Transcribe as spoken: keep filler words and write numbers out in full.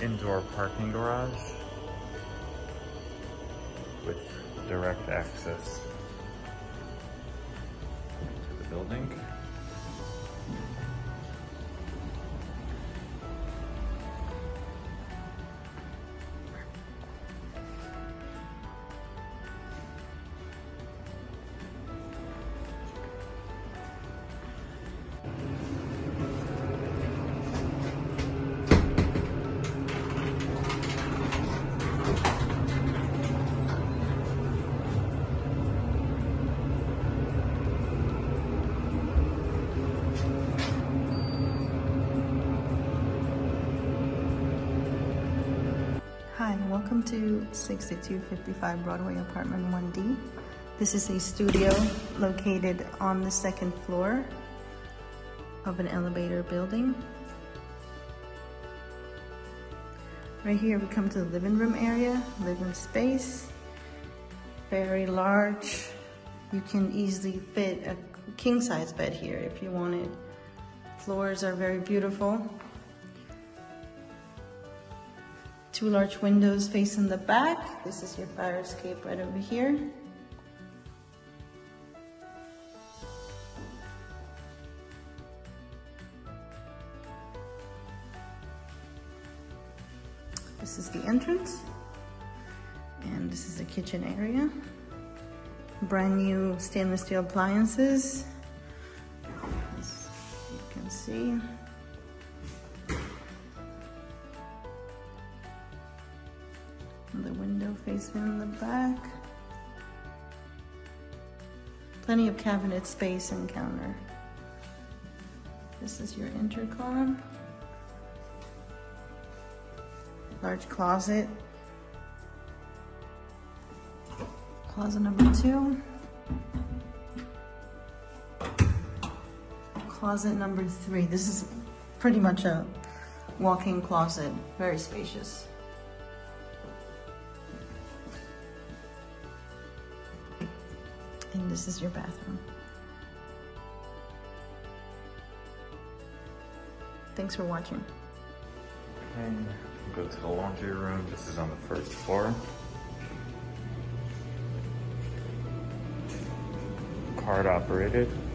indoor parking garage with direct access to the building. Hi, welcome to sixty-two fifty-five Broadway Apartment one D. This is a studio located on the second floor of an elevator building. Right here we come to the living room area, living space. Very large. You can easily fit a king size bed here if you wanted. Floors are very beautiful. Two large windows facing the back. This is your fire escape right over here. This is the entrance. And this is the kitchen area. Brand new stainless steel appliances. As you can see. The window facing in the back. Plenty of cabinet space and counter. This is your intercom. Large closet. Closet number two. Closet number three. This is pretty much a walk-in closet, very spacious. And this is your bathroom. Thanks for watching. Okay, we'll go to the laundry room. This is on the first floor. Card operated.